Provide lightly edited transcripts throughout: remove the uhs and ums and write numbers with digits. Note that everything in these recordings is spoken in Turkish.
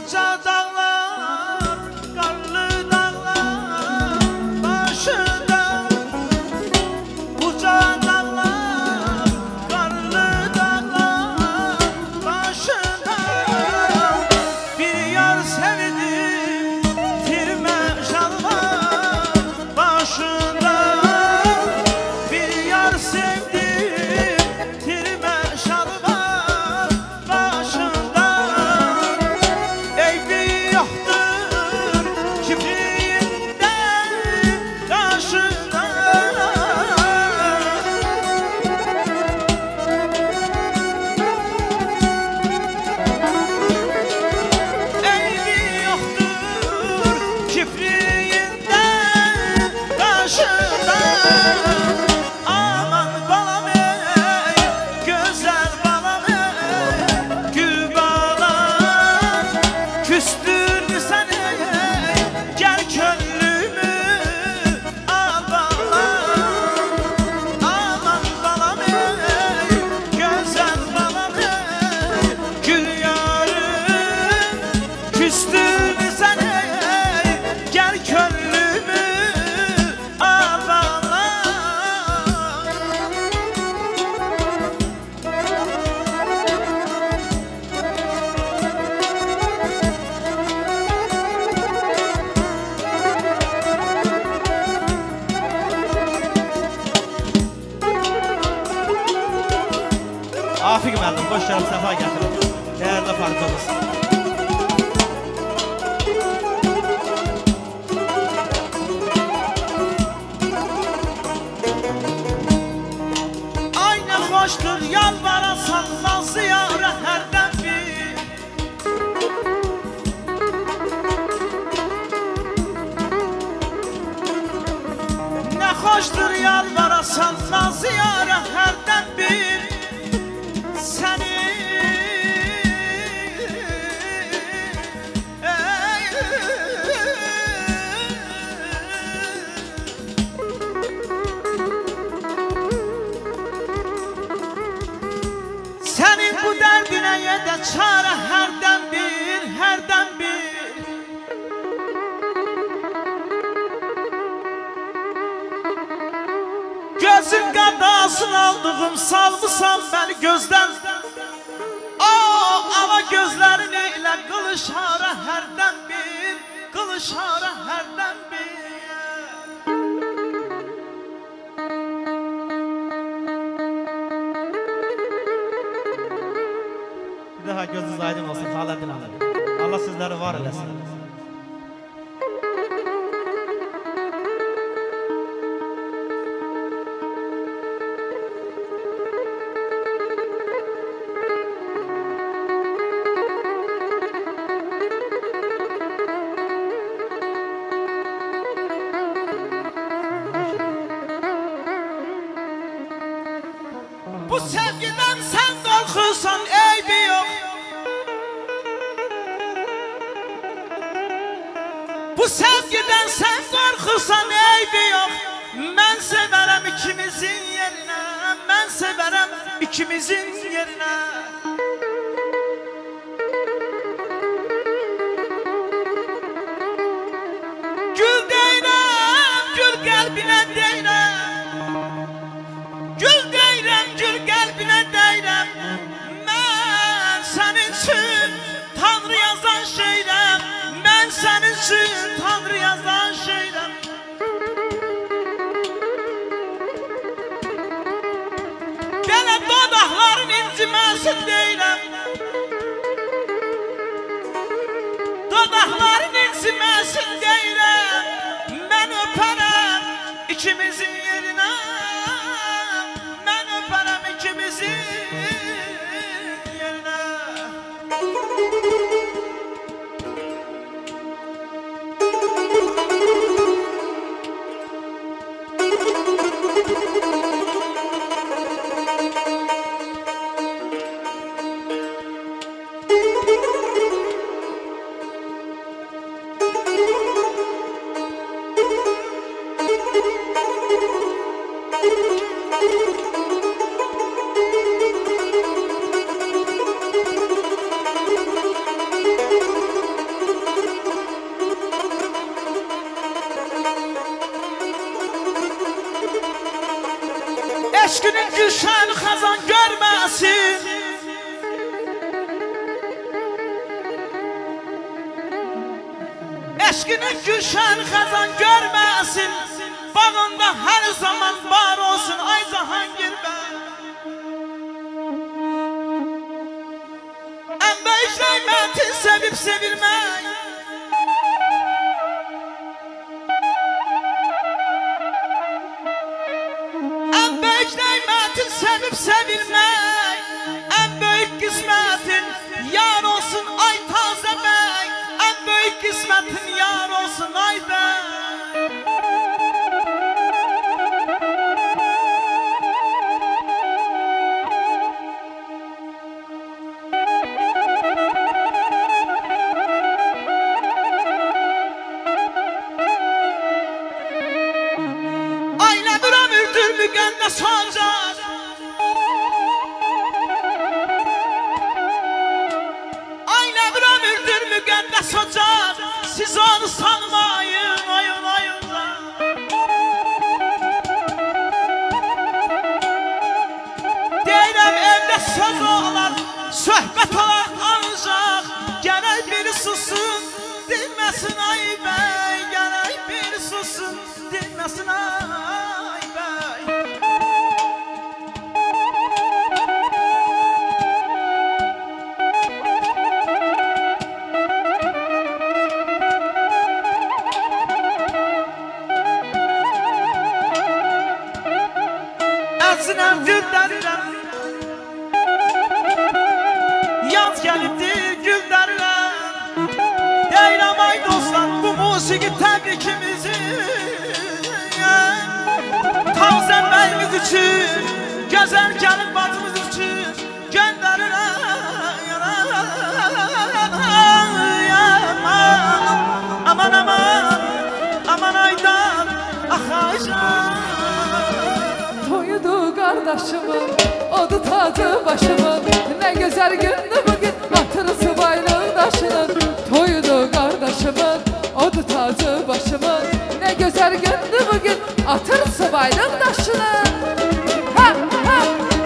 Uca dağlar, karlı dağlar başında. Uca dağlar, karlı dağlar başında. Bir yar sevdim, tirme şalvar başında. Bir yar sevdim, tirme şalvar başında. Eybi yoktur kibriğinden karşında. Eybi yoktur kibriğinden karşında. Aman balam ey, güzel balam ey, gül balam. Küstün sen ey, gel gönlümü al balam. Aman balam ey, güzel balam ey, gül yarım. Küstün sen ey, gel gönlümü al balam. Afik müəllim, xoş gəlib, səfa gətirin. Dəyərli parçamız. Ay nə xoşdur yalvarasan nazlı yara hərdən bir. Nə xoşdur yalvarasan nazlı yara hərdən bir. Səni Sənin bu dərdinə yedə çarə hərdən bir, hərdən bir. Gözün qadasını aldığım salmısan məni gözdən. Ala gözlərini ilə qılışara hərdən bir, qılışara hərdən bir. Bir daha gözünüz aydın olsun Xaləddin Hanım. Allah sizləri var eləsin. Bu sevgiden sen korkursan eybi yok. Bu sevgiden sen korkursan eybi yok. Ben severim ikimizin yerine, ben severim ikimizin yerine. Gül değirem, gül kalbine değirem. Gül değirem, gül kalbine değirem. Ben senin için Tanrı yazan şeylem. Ben senin için Tanrı yazan şeylem. Belə dodaqların inciməsin deyirəm. Dodaqların inciməsin deyirəm. Mən öpərəm ikimizin yerinə. Mən öpərəm ikimizin yerinə. gülşen xəzan görməsin. Eşkinin gülşen xəzan görməsin. Bağında her zaman var olsun ay Cahangir bəy. En böyük neymətin sevib sevilmək. En büyük neymətin sevib sevilmək. En büyük qismətin yar olsun ay Tazə bəy. En büyük qismətin yar olsun ay bəy. Müqəddəs Hacar Ayna bir ömürdür müqəddəs Hacar. Siz onu sanmayın ayın ayında. Deyirəm evdə söz olar, söhbət olar ancaq. Gərək biri susun, dinməsin ay bəy. Gərək biri susun, dinməsin ay bəy. Əzrəm güllərirəm, yaz gəlibdir güllərirəm. Deyirəm ay dostlar, bu musiqi təbrikimizi Tavzən bəyimiz üçün, gözəl gəlib bacımız üçün göndərirəm. Aman aman, aman aydan, ax aydan. Toyudu qardaşımın, odu tacı başımın. Ne güzel gündü bugün, atır subaylıq daşının. Toyudu qardaşımın, odu tacı başımın. Ne güzel gündü bugün, atır subaylıq daşının. Ha ha.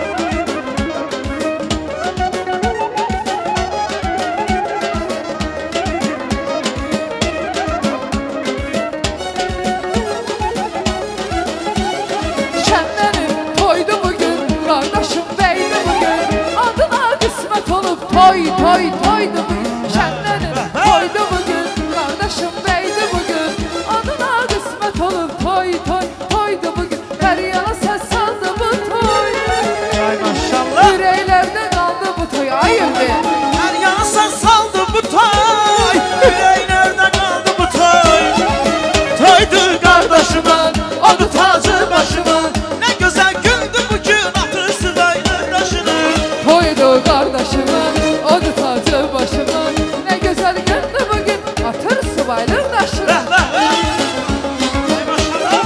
Toy toy toydu bugün, şenlenin toydu bugün. Kardeşim beydi bugün, adına kısmet olup toy toy toydu bugün. Her yana ses saldı bu toy. Ay maşallah. Yüreklerde kaldı bu toy, ayım be. Her yana ses saldı bu toy. Yüreklerde kaldı bu toy. Toydu kardeşimin, adı tacı başımın. Ne güzel gündü bugün, atı sıvaylı taşını. Toydu kardeşimin, odu tacı başımın. Ne güzel gündü bugün, atır subaylıq daşını. Ay maşallah.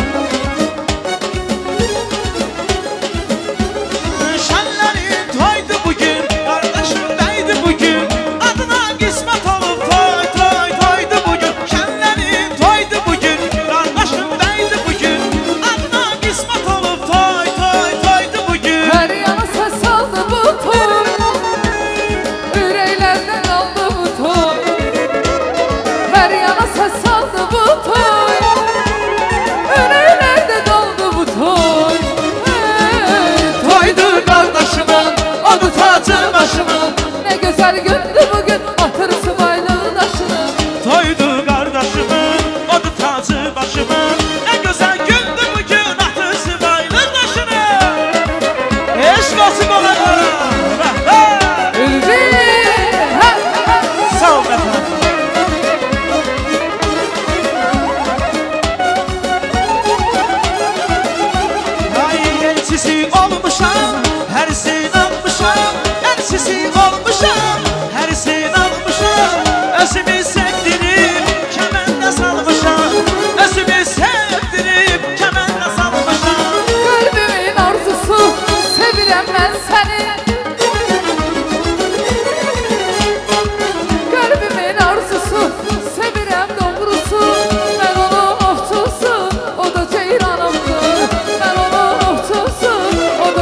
Şenlerin toydu bugün, kardeşim beydi bugün. Adına kısmet olup toy toy toydu bugün. Şenlerin toydu bugün, kardeşim beydi bugün. Adına kısmet olup toy toy toydu bugün. Her yana ses saldı bu toy. Yüreklerden aldı bu toy. Her yana ses saldı bu toy. Yüreklerde kaldı bu toy. Toydu kardeşimin, adı tacı başımın. Ne güzel gündü bugün, atır subaylıq daşını. Toydu kardeşimin, adı tacı başımın. En güzel gündü bugün, atı sıvaylı taşını. Eşk olsun onlara. Ülvi, ha ha. Sağ ol efendim. Ay elçisi olmuşam, her şeyin almışam. Elçisi olmuşam, her şeyin almışam. Özümü sevdirip, kemende salmışam. Özümü sevdirip, kemende salmışam. Kalbimin arzusu, sevirəm mən səni. Kalbimin arzusu, sevirəm doğrusu. Mən onun ovçusu, o da ceyranımdır. Mən onun ovçusu, o da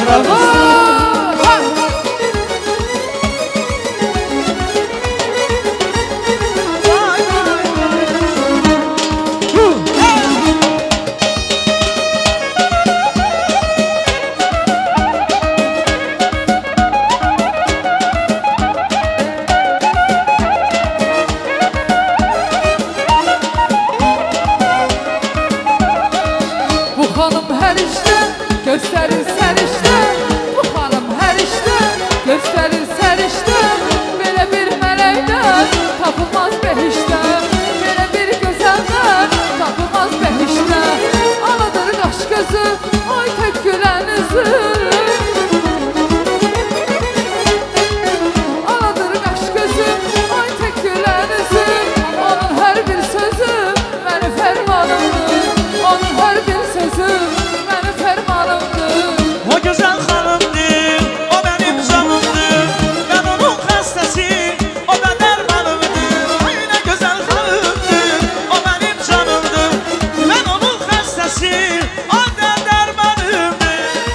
razı olsun. Bu hanım her işte gösterir serişte. Bu hanım her işte gösterir serişte. Böyle bir mələkdən tapılmaz behişte. Böyle bir gözəldən tapılmaz behişte. Aladır qaş gözü, ay tək gülen üzü. Aladır qaş gözü, ay tək gülen üzü. Onun her bir sözü mənim fərmanımdır. Onun her bir sözü mənim fərmanımdır. O güzel hanımdır, o benim canımdır. Ben onun hastası, o da dermanımdır. Ay ne güzel hanımdır, o benim canımdır. Ben onun hastası, o da dermanımdır.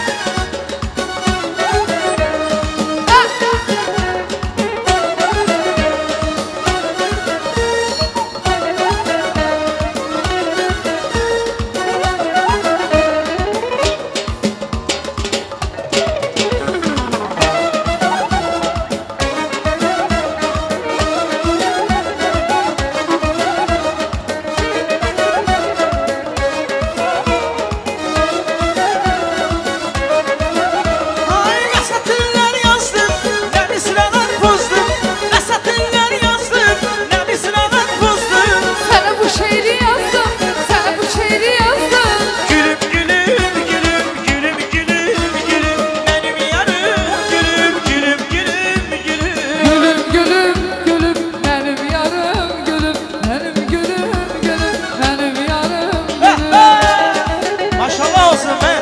Ay ne satırlar yazdım, ne bir sıralar bozdum. Ne satırlar yazdım, ne bir sıralar bozdum. Sana bu şiiri yazdım, sana bu şiiri yazdım. Gülüm gülüm gülüm gülüm gülüm gülüm benim yarım gülüm gülüm gülüm gülüm. Gülüm gülüm gülüm benim yarım gülüm. Benim gülüm gülüm benim yarım gülüm. Maşallah olsun be.